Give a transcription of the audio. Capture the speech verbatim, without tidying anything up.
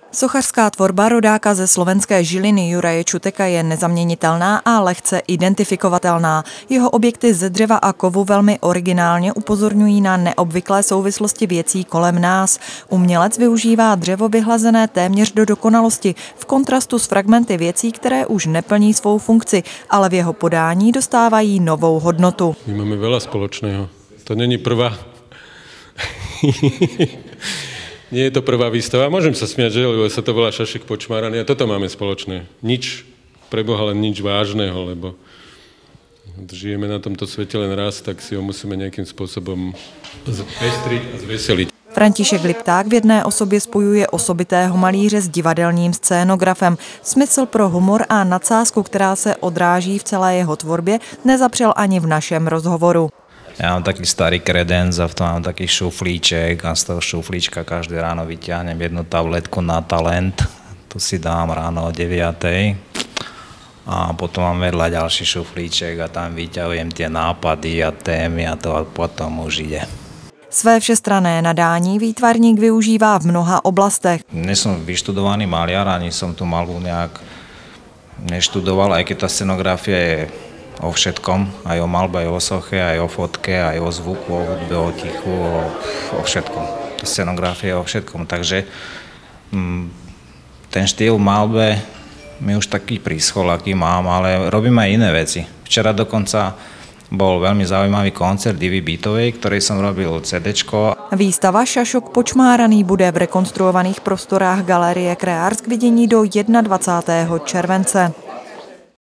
Sochařská tvorba rodáka ze slovenské Žiliny Juraje Čuteka je nezaměnitelná a lehce identifikovatelná. Jeho objekty ze dřeva a kovu velmi originálně upozorňují na neobvyklé souvislosti věcí kolem nás. Umělec využívá dřevo vyhlazené téměř do dokonalosti v kontrastu s fragmenty věcí, které už neplní svou funkci, ale v jeho podání dostávají novou hodnotu. My máme veľa spoločného. To není prvá... Nie je to prvá výstava. Môžem sa smiať, že lebo sa to volá Šašek počmáraný a toto máme spoločné. Nič, preboha, len nič vážneho, lebo žijeme na tomto svete len raz, tak si ho musíme nejakým spôsobom zpestriť a zveseliť. František Lipták v jedné osobě spojuje osobitého malíře s divadelním scénografem. Smysl pro humor a nadsázku, která se odráží v celé jeho tvorbě, nezapřel ani v našem rozhovoru. Ja mám taký starý kredenc a v tom mám taký šuflíček a z toho šuflíčka každé ráno vyťahnem jednu tabletku na talent. Tu si dám ráno o deviatej a potom mám vedľa ďalší šuflíček a tam vyťahujem tie nápady a témy a to a potom už ide. Své všestranné nadání výtvarník využívá v mnoha oblastech. Nie som vyštudovaný maliar, ani som tu malbu nejak neštudoval, aj keď tá scenografia je o všetkom, aj o malbe, aj o soche, aj o fotke, aj o zvuku, o hudbe, o tichu, o, o všetkom. Scenografia je o všetkom, takže m, ten štýl malbe mi už taký príschol, aký mám, ale robím aj iné veci. Včera dokonca bol veľmi zaujímavý koncert Divy Beatovej, ktorej som robil cédéčko. Výstava Šašok počmáraný bude v rekonstruovaných prostorách Galerie Kreárs k vidění do dvacátého prvního července.